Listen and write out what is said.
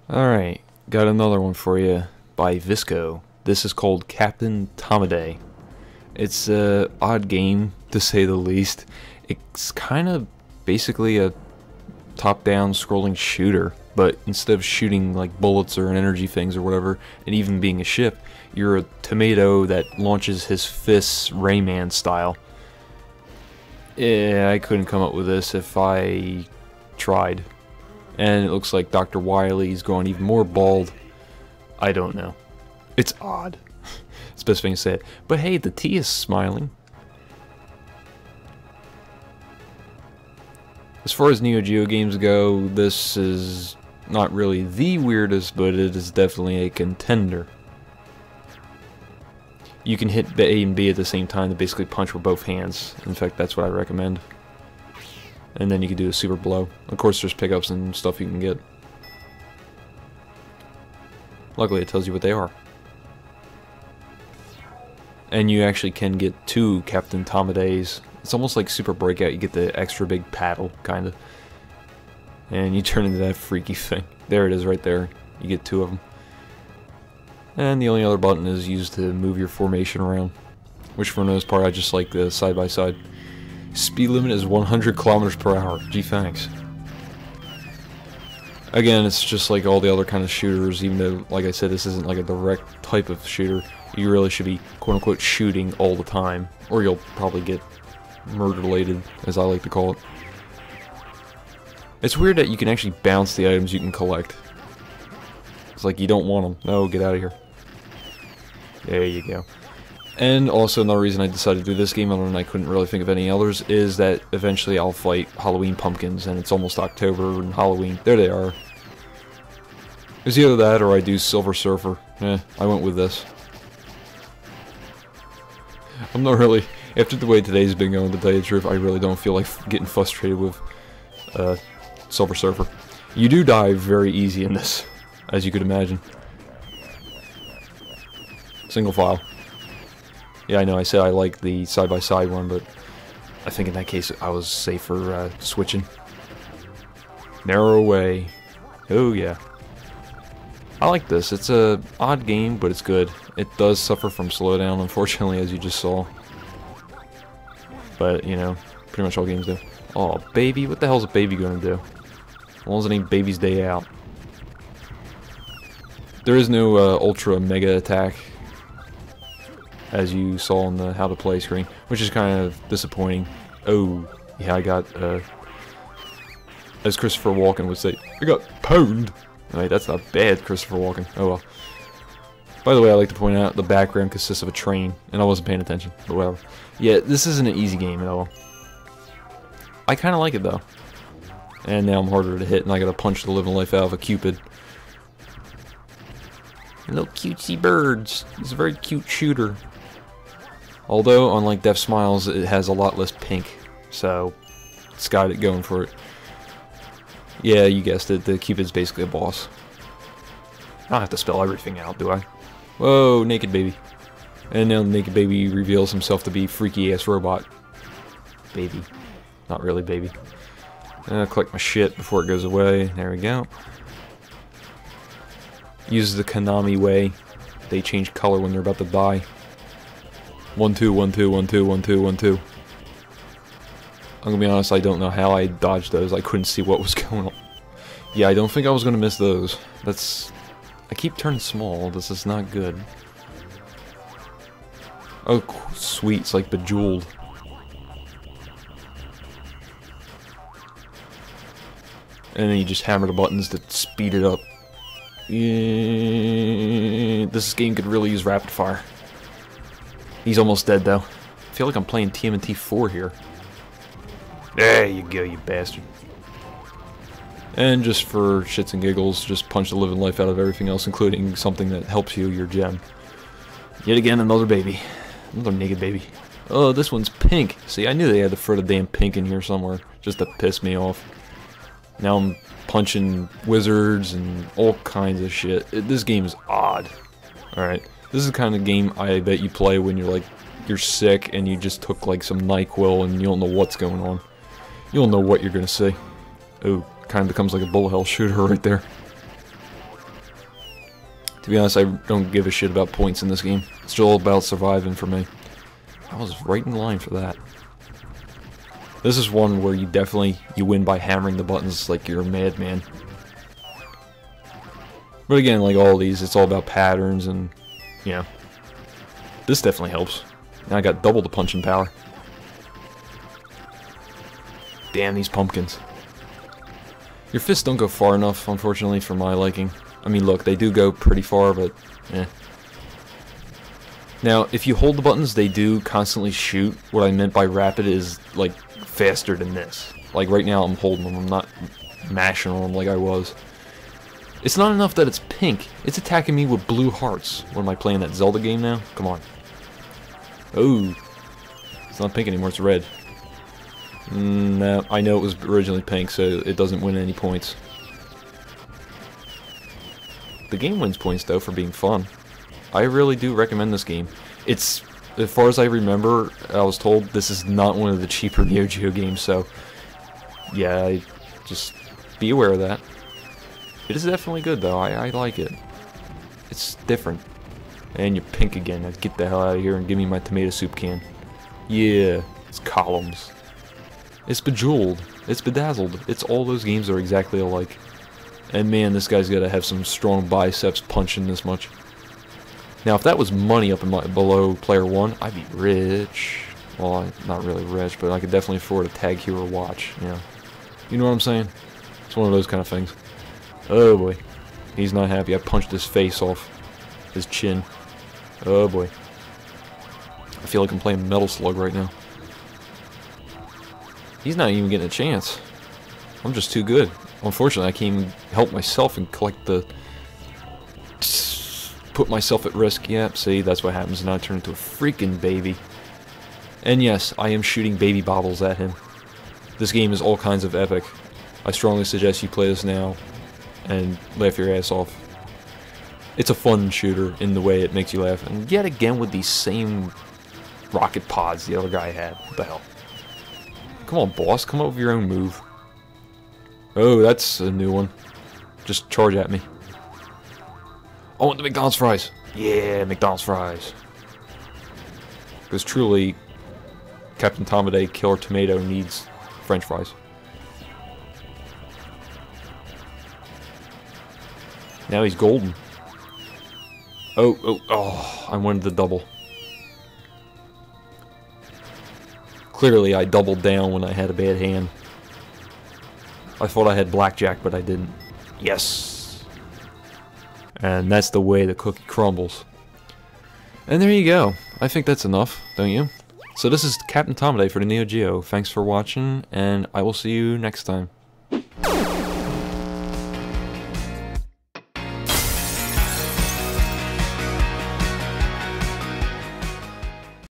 Alright, got another one for you by Visco. This is called Captain Tomaday. It's a odd game, to say the least. It's kind of basically a top-down scrolling shooter, but instead of shooting like bullets or energy things or whatever, and even being a ship, you're a tomato that launches his fists Rayman style. Yeah, I couldn't come up with this if I tried. And it looks like Dr. Wily's going even more bald. I don't know. It's odd. It's the best thing to say it. But hey, the T is smiling. As far as Neo Geo games go, this is not really the weirdest, but it is definitely a contender. You can hit A and B at the same time to basically punch with both hands. In fact, that's what I recommend. And then you can do a super blow. Of course, there's pickups and stuff you can get. Luckily, it tells you what they are. And you actually can get two Captain Tomadays. It's almost like Super Breakout. You get the extra big paddle, kind of. And you turn into that freaky thing. There it is right there. You get two of them. And the only other button is used to move your formation around. Which for the most part, I just like the side-by-side. Speed limit is 100 kilometers per hour. Gee, thanks. Again, it's just like all the other kind of shooters, even though, like I said, this isn't like a direct type of shooter. You really should be, quote-unquote, shooting all the time, or you'll probably get murder-related, as I like to call it. It's weird that you can actually bounce the items you can collect. It's like you don't want them. No, get out of here. There you go. And also another reason I decided to do this game, and I couldn't really think of any others, is that eventually I'll fight Halloween pumpkins, and it's almost October and Halloween. There they are. It's either that or I do Silver Surfer. I went with this. I'm not really... After the way today's been going, to tell you the truth, I really don't feel like getting frustrated with Silver Surfer. You do die very easy in this, as you could imagine. Single file. Yeah, I know I said I like the side-by-side one, but I think in that case I was safer switching. Narrow way. Oh yeah. I like this. It's a odd game, but it's good. It does suffer from slowdown, unfortunately, as you just saw. But, you know, pretty much all games do. Oh, baby? What the hell's a baby gonna do? As long as it ain't baby's day out. There is no ultra mega attack, as you saw on the how to play screen, which is kind of disappointing. Oh, yeah, I got, as Christopher Walken would say, I got pwned. Alright, that's not bad, Christopher Walken. Oh well. By the way, I like to point out the background consists of a train, and I wasn't paying attention, but whatever. Yeah, this isn't an easy game at all. I kind of like it though. And now I'm harder to hit, and I gotta punch the living life out of a cupid. Little cutesy birds. He's a very cute shooter. Although, unlike Death Smiles, it has a lot less pink, so it's got it going for it. Yeah, you guessed it, the Cupid's basically a boss. I don't have to spell everything out, do I? Whoa, naked baby. And now the naked baby reveals himself to be freaky-ass robot. Baby. Not really baby. Collect my shit before it goes away. There we go. Use the Konami way. They change color when they're about to die. 1, 2, 1, 2, 1, 2, 1, 2, 1, 2. I'm gonna be honest, I don't know how I dodged those. I couldn't see what was going on. Yeah, I don't think I was gonna miss those. That's... I keep turning small. This is not good. Oh, sweet. It's like Bejeweled. And then you just hammer the buttons to speed it up. Yeah, this game could really use rapid fire. He's almost dead, though. I feel like I'm playing TMNT 4 here. There you go, you bastard. And just for shits and giggles, just punch the living life out of everything else, including something that helps you, your gem. Yet again, another baby. Another naked baby. Oh, this one's pink. See, I knew they had to throw the damn pink in here somewhere, just to piss me off. Now I'm punching wizards and all kinds of shit. This game is odd. Alright. This is the kind of game I bet you play when you're like, you're sick and you just took like some NyQuil and you don't know what's going on. You don't know what you're gonna see. Oh, kind of becomes like a bullet hell shooter right there. To be honest, I don't give a shit about points in this game. It's all about surviving for me. I was right in line for that. This is one where you definitely, you win by hammering the buttons like you're a madman. But again, like all these, it's all about patterns and, yeah. This definitely helps. Now I got double the punching power. Damn these pumpkins. Your fists don't go far enough, unfortunately, for my liking. I mean, look, they do go pretty far, but, eh. Now, if you hold the buttons, they do constantly shoot. What I meant by rapid is, like, faster than this. Like, right now I'm holding them, I'm not mashing on them like I was. It's not enough that it's pink, it's attacking me with blue hearts. What am I playing, that Zelda game now? Come on. Oh, it's not pink anymore, it's red. No, I know it was originally pink, so it doesn't win any points. The game wins points, though, for being fun. I really do recommend this game. It's, as far as I remember, I was told this is not one of the cheaper Neo Geo games, so yeah, just be aware of that. It is definitely good, though. I like it. It's different. And you're pink again. Now get the hell out of here and give me my tomato soup can. Yeah, it's columns. It's Bejeweled. It's Bedazzled. It's all those games are exactly alike. And man, this guy's got to have some strong biceps punching this much. Now, if that was money up in below player 1, I'd be rich. Well, I'm not really rich, but I could definitely afford a Tag Hero watch. Yeah, you know what I'm saying? It's one of those kind of things. Oh boy, he's not happy. I punched his face off, his chin. Oh boy, I feel like I'm playing Metal Slug right now. He's not even getting a chance. I'm just too good. Unfortunately, I can't even help myself and collect the... put myself at risk. Yeah, see, that's what happens. Now I turn into a freaking baby. And yes, I am shooting baby bottles at him. This game is all kinds of epic. I strongly suggest you play this now and laugh your ass off. It's a fun shooter in the way it makes you laugh. And yet again with these same rocket pods the other guy had. What the hell? Come on, boss. Come up with your own move. Oh, that's a new one. Just charge at me. I want the McDonald's fries. Yeah, McDonald's fries. Because truly, Captain Tomaday Killer Tomato needs French fries. Now he's golden. Oh, I wanted the double. Clearly, I doubled down when I had a bad hand. I thought I had blackjack, but I didn't. Yes! And that's the way the cookie crumbles. And there you go. I think that's enough, don't you? So this is Captain Tomaday for the Neo Geo. Thanks for watching, and I will see you next time.